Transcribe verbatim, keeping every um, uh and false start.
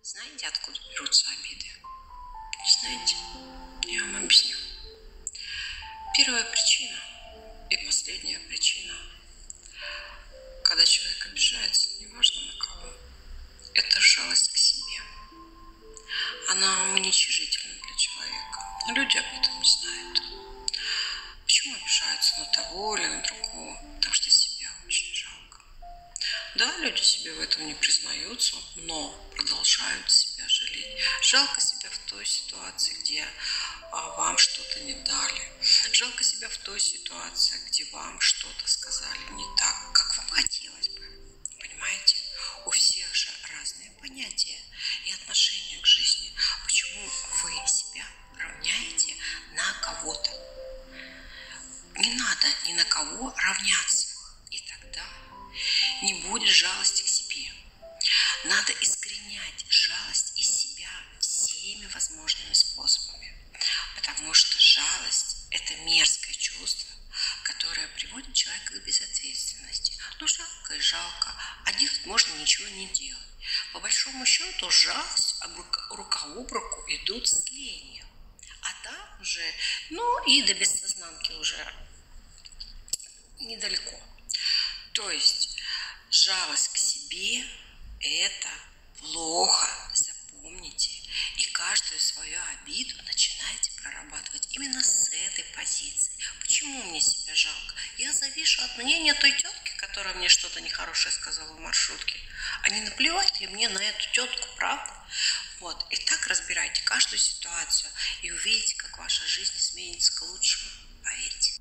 Знаете, откуда берутся обиды? Не знаете? Я вам объясню. Первая причина и последняя причина, когда человек обижается, неважно на кого, это жалость к себе. Она уничижительна для человека, но люди об этом не знают. Почему обижаются на того или на другого? Потому что себя очень жалко. Да, люди себе в этом не признаются, но продолжают себя жалеть. Жалко себя в той ситуации, где а, вам что-то не дали. Жалко себя в той ситуации, где вам что-то сказали не так, как вам хотелось бы. Понимаете? У всех же разные понятия и отношения к жизни. Почему вы себя равняете на кого-то? Не надо ни на кого равняться. И тогда не будет жалости к себе. Надо искоренять жалость из себя всеми возможными способами. Потому что жалость – это мерзкое чувство, которое приводит человека к безответственности. Ну, жалко и жалко, а делать можно ничего не делать. По большому счету, жалость рука об руку идут с ленью. А там уже, ну и до бессознанки уже недалеко. То есть жалость к себе – это плохо, запомните. И каждую свою обиду начинайте прорабатывать именно с этой позиции. Почему мне себя жалко? Я завишу от мнения той тетки, которая мне что-то нехорошее сказала в маршрутке. А не наплевать ли мне на эту тетку, правда? Вот. И так разбирайте каждую ситуацию и увидите, как ваша жизнь изменится к лучшему. Поверьте.